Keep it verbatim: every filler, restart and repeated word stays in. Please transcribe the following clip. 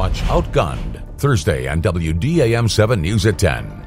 watch Outgunned Thursday on W D A M seven News at ten.